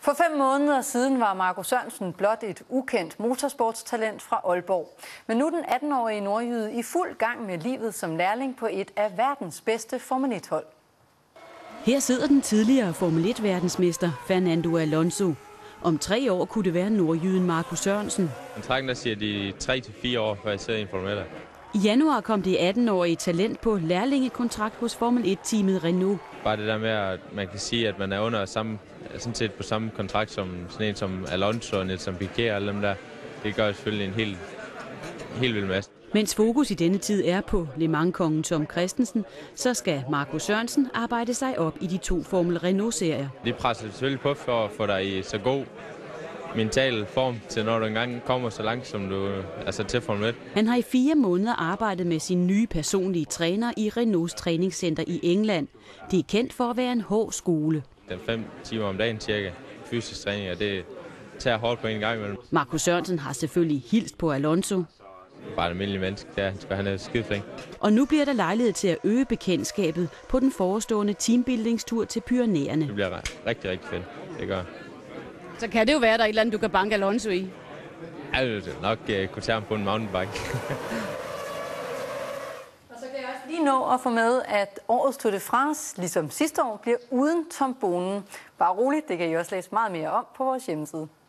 For 5 måneder siden var Marco Sørensen blot et ukendt motorsportstalent fra Aalborg. Men nu er den 18-årige nordjyde i fuld gang med livet som lærling på et af verdens bedste Formel 1-hold. Her sidder den tidligere Formel 1-verdensmester Fernando Alonso. Om 3 år kunne det være nordjyden Marco Sørensen. Kontrakten der siger de 3 til 4 år, før jeg sidder i en Formel 1. I januar kom det 18-årige talent på lærlingekontrakt hos Formel 1-teamet Renault. Bare det der med, at man kan sige, at man er under sådan set på samme kontrakt som sådan en som Alonso og Nelson Piquet og alle dem der. Det gør selvfølgelig en helt vild masse. Mens fokus i denne tid er på Le Mans-kongen Tom Kristensen, så skal Marco Sørensen arbejde sig op i de 2 Formel Renault-serier. Det presser selvfølgelig på for at få dig i så god mental form til, når du engang kommer så langt, som du er til Formel 1. Han har i 4 måneder arbejdet med sin nye personlige træner i Renaults træningscenter i England. Det er kendt for at være en hård skole. Den 5 timer om dagen cirka fysisk træning, og det tager hårdt på en gang imellem. Marco Sørensen har selvfølgelig hilst på Alonso. Bare en almindelig menneske, han er skideflink. Og nu bliver der lejlighed til at øge bekendtskabet på den forestående teambuildingstur til Pyrenæerne. Det bliver rigtig, rigtig fedt. Det gør. Så kan det jo være, der er et eller andet, du kan banke Alonso i. Jeg vil nok kunne tage ham på en mountainbike. Og så kan jeg også lige nå at få med, at årets Tour de France, ligesom sidste år, bliver uden Tom Bonen. Bare roligt, det kan I også læse meget mere om på vores hjemmeside.